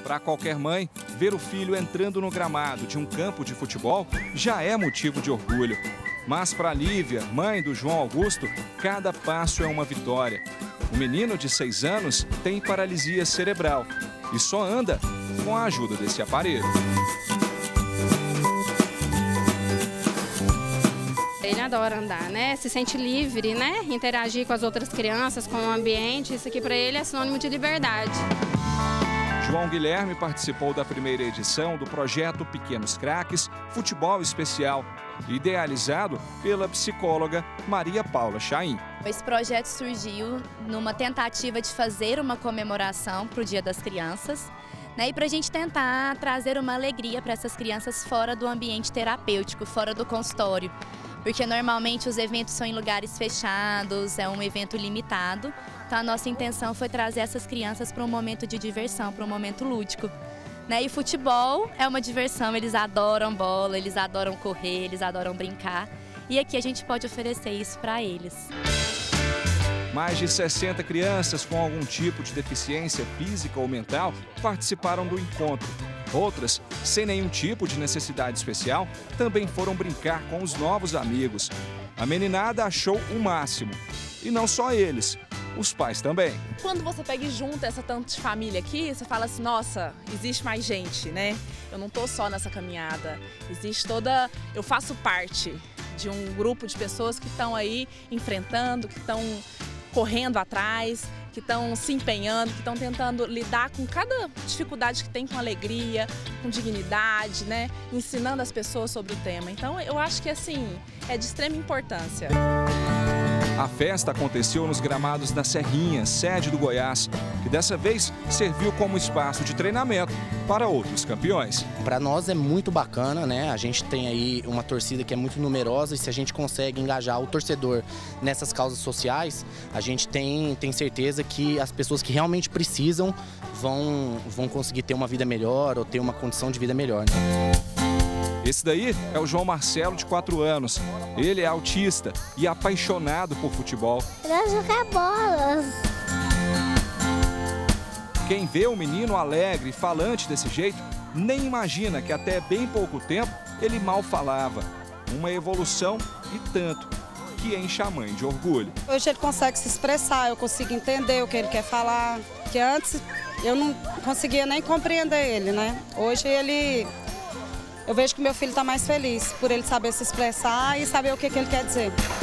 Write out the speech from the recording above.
Para qualquer mãe, ver o filho entrando no gramado de um campo de futebol já é motivo de orgulho. Mas para Lívia, mãe do João Augusto, cada passo é uma vitória. O menino de 6 anos tem paralisia cerebral e só anda com a ajuda desse aparelho. Ele adora andar, né? Se sente livre, né? Interagir com as outras crianças, com o ambiente. Isso aqui para ele é sinônimo de liberdade. João Guilherme participou da primeira edição do projeto Pequenos Craques Futebol Especial, idealizado pela psicóloga Maria Paula Chaim. Esse projeto surgiu numa tentativa de fazer uma comemoração para o Dia das Crianças, né, e para a gente tentar trazer uma alegria para essas crianças fora do ambiente terapêutico, fora do consultório. Porque normalmente os eventos são em lugares fechados, é um evento limitado. Então a nossa intenção foi trazer essas crianças para um momento de diversão, para um momento lúdico. Né? E futebol é uma diversão, eles adoram bola, eles adoram correr, eles adoram brincar. E aqui a gente pode oferecer isso para eles. Mais de 60 crianças com algum tipo de deficiência física ou mental participaram do encontro. Outras, sem nenhum tipo de necessidade especial, também foram brincar com os novos amigos. A meninada achou o máximo. E não só eles, os pais também. Quando você pega e junta essa tanto de família aqui, você fala assim, nossa, existe mais gente, né? Eu não tô só nessa caminhada, existe toda... Eu faço parte de um grupo de pessoas que estão aí enfrentando, que estão correndo atrás, que estão se empenhando, que estão tentando lidar com cada dificuldade que tem com alegria, com dignidade, né? Ensinando as pessoas sobre o tema. Então, eu acho que, assim, é de extrema importância. A festa aconteceu nos gramados da Serrinha, sede do Goiás, que dessa vez serviu como espaço de treinamento para outros campeões. Para nós é muito bacana, né? A gente tem aí uma torcida que é muito numerosa e se a gente consegue engajar o torcedor nessas causas sociais, a gente tem certeza que as pessoas que realmente precisam vão conseguir ter uma vida melhor ou ter uma condição de vida melhor, né? Esse daí é o João Marcelo, de 4 anos. Ele é autista e apaixonado por futebol. Eu jogar bolas. Quem vê o menino alegre e falante desse jeito, nem imagina que até bem pouco tempo ele mal falava. Uma evolução e tanto, que enche a mãe de orgulho. Hoje ele consegue se expressar, eu consigo entender o que ele quer falar. Que antes eu não conseguia nem compreender ele, né? Hoje eu vejo que meu filho está mais feliz por ele saber se expressar e saber o que ele quer dizer.